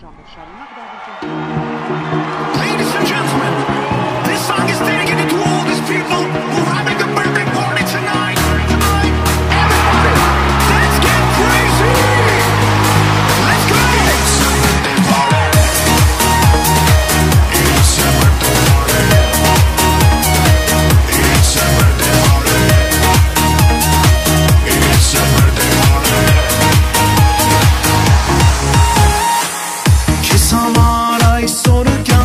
Ladies and gentlemen, this song is dedicated to all these people who are having a birthday party tonight. Everybody, let's get crazy! Let's go! It's a birthday party. It's a birthday party. It's a birthday party. It's a birthday party. Kiss हमारा इस और क्या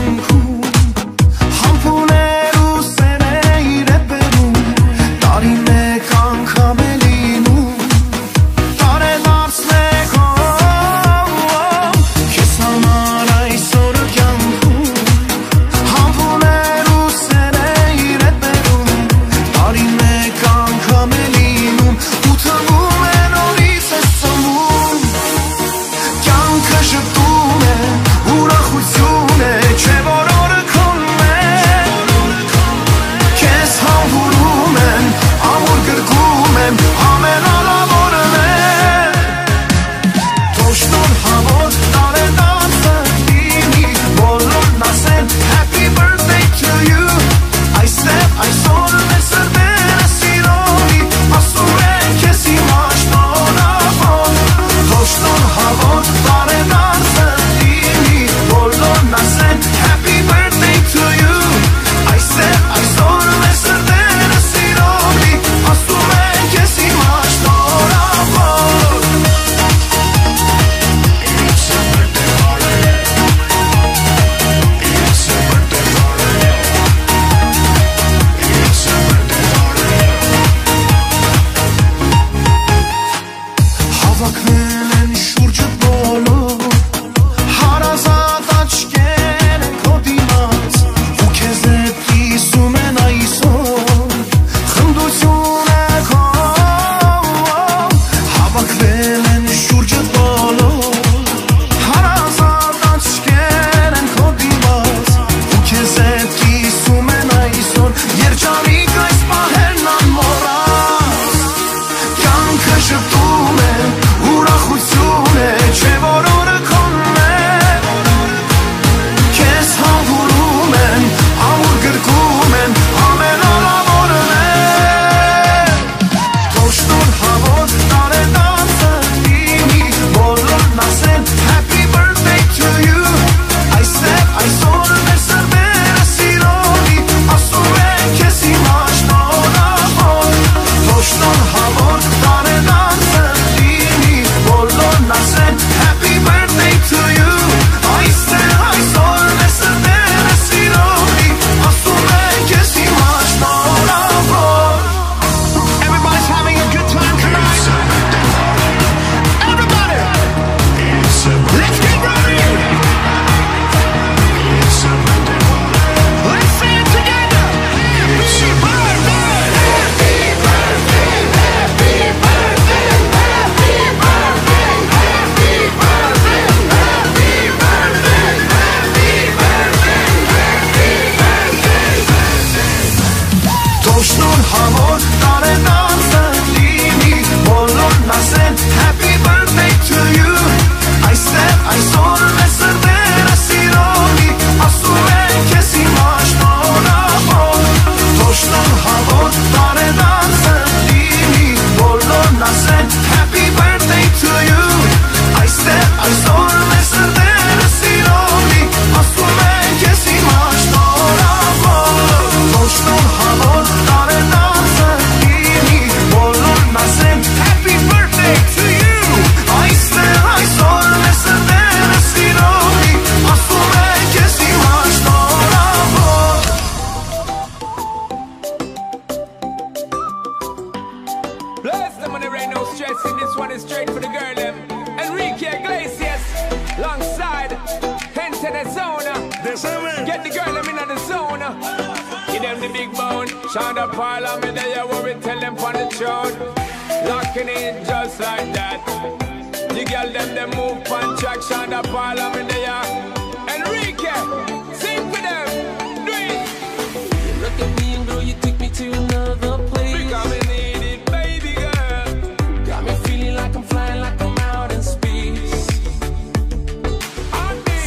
Got me feeling like I'm flying like I'm out in space.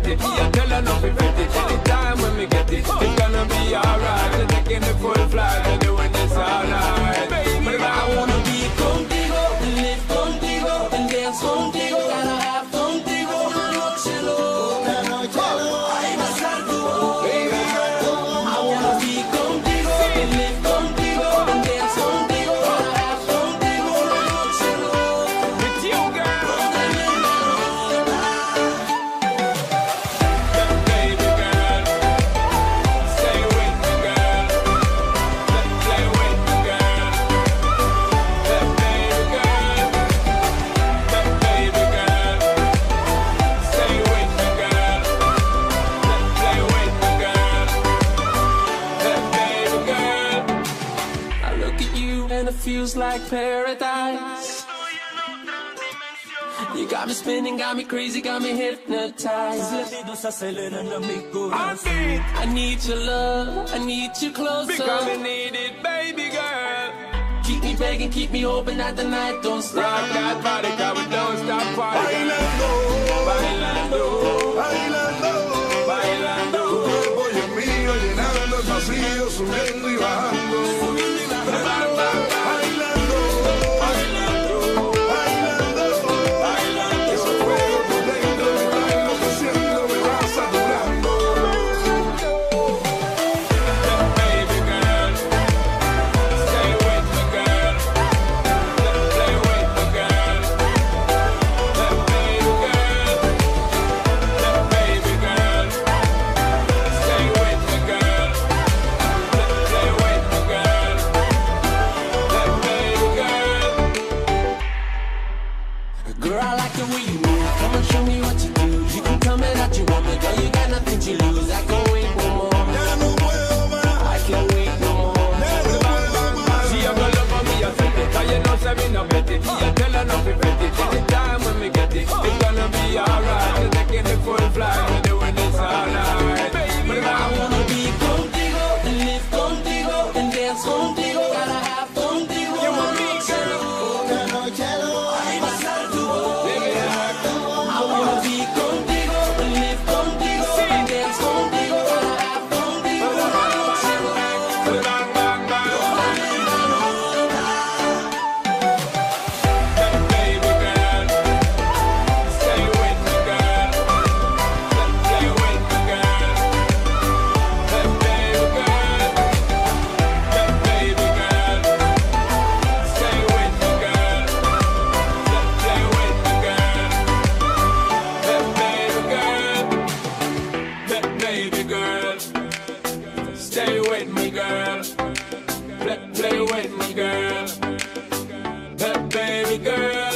it. Yeah, tell her not to bet it. Anytime when we get it, it's gonna be alright. We're taking the full flight, we're doing this all night. But I wanna be contigo, and live contigo, and dance contigo. Gotta have contigo, una noche loca. Ay, besar tu boca. I wanna be contigo, and live contigo, and dance contigo. Gotta have contigo, una noche loca. With you, girl. Baby girl, stay with me, girl. Play with me, girl. Baby girl, baby girl, stay with me, girl. Play with me, girl. Baby girl, I look at you and it feels like paradise. You got me spinning, got me crazy, got me hypnotized. I need your love, I need you closer. Because I need it, baby girl. Keep me begging, keep me hoping that the night don't stop. Rock that body, cause we don't stop partying. Bailando, bailando, bailando. Tu cuerpo y el mío llenando el vacío, subiendo y bajando. Bailando, bailando, bailando. Ese fuego por dentro me va enloqueciendo, me va saturando. Baby girl, stay with me, girl. Play with me, girl. Baby girl, baby girl, stay with me, girl. Play with me, girl. Baby girl. Girl, I like the way you move. Come and show me what you do. You can tell me that you want me, girl. You got nothing to lose. I can't wait no more. I can't wait no more. She a go love for me, I said it. Cause you know say me no bet it. Yeah, tell her not to bet it. Anytime when we get it, it's gonna be alright. We're taking the full flight, we're doing this all night. But I wanna be contigo, and live contigo, and dance contigo. Gotta have contigo. You want me, girl? Ay, besar tu boca. I wanna be contigo, and live contigo, and dance contigo. Gotta have contigo. Bang, bang, bang. Baby girl, stay with me, girl. Play with me, girl. Baby girl, baby girl, stay with me, girl. Play with me, girl. Baby girl, stay with me, girl. Play with me, girl. Baby girl.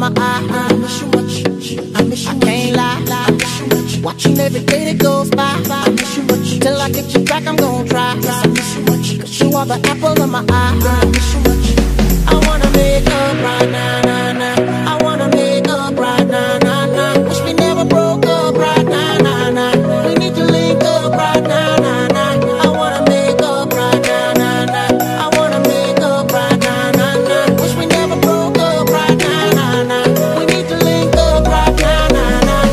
my eye. I miss you much, I miss you much. I can't lie, I miss you much. Watching every day that goes by, I miss you much. Till I get you back, I'm gonna try. I miss you much, 'cause you are the apple of my eye. I miss you much. I wanna make up right now, nah, nah. I wanna make up right now, nah, nah. Wish we never broke up right now, nah, nah. We need to link up right now, nah, nah. I wanna make up right now, nah, nah. I wanna make up right now, nah, nah. Wish we never broke up right now, nah, nah. We need to link up right now, nah, nah.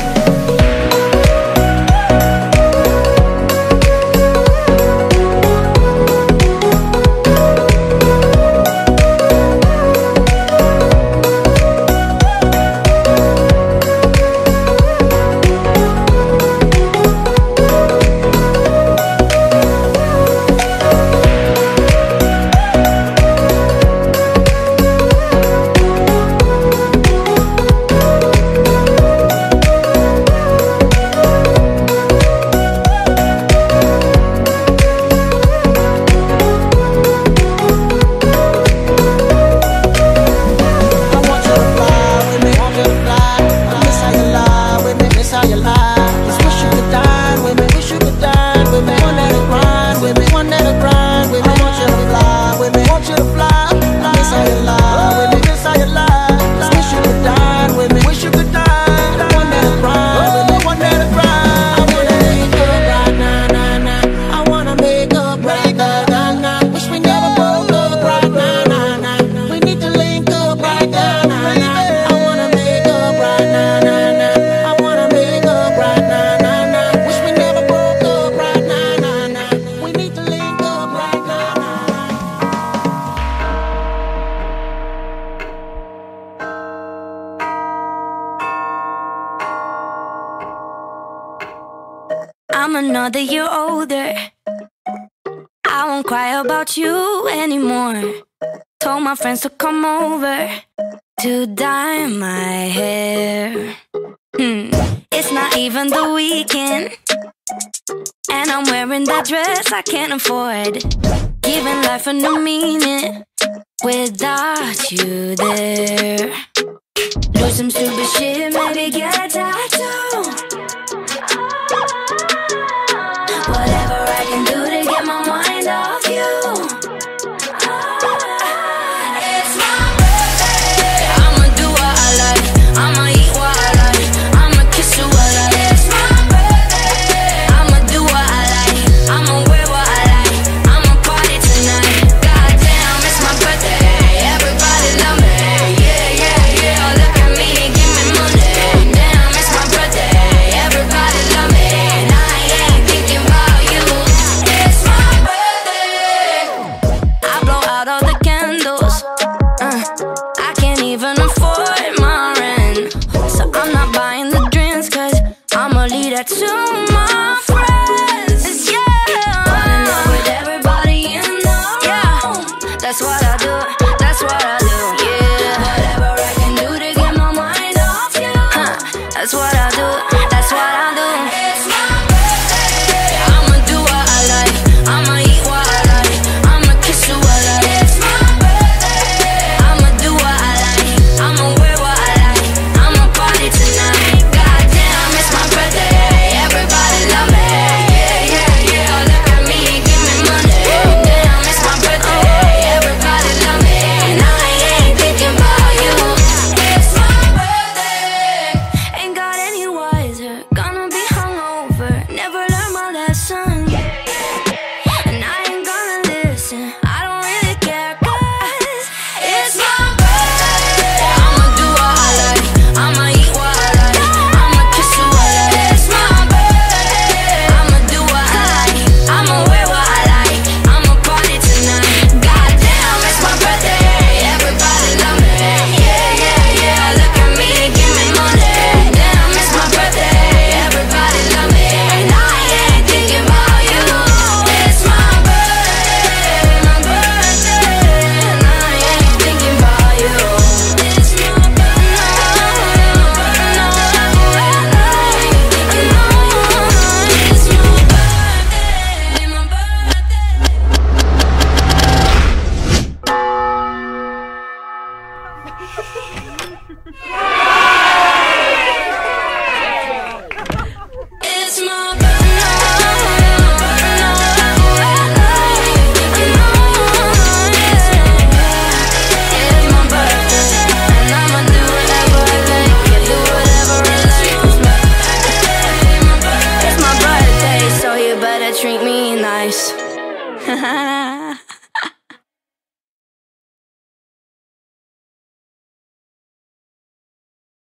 I'm another year older. I won't cry about you anymore. Told my friends to come over to dye my hair. It's not even the weekend, and I'm wearing that dress I can't afford. Giving life a new meaning without you there. Do some stupid shit, maybe get a tattoo. Whatever I can do to get my mind off you. It's my birthday. I'ma do what I like. I'ma eat what I like. I'ma kiss you what I like. It's my birthday. I'ma do what I like. I'ma wear what I like. I'ma party tonight. Goddamn, it's my birthday. Everybody love me. Yeah, yeah, yeah. Look at me and give me money. Damn, it's my birthday. Everybody love me. And I ain't thinking about you. It's my birthday. I blow out all the candles. I can't even afford my rent, so I'm not buying the drinks, 'cause I'ma leave that to my friends. Yeah, running up with everybody in the room. That's what I do. That's what I do. Yeah, whatever I can do to get my mind off you. That's what I do.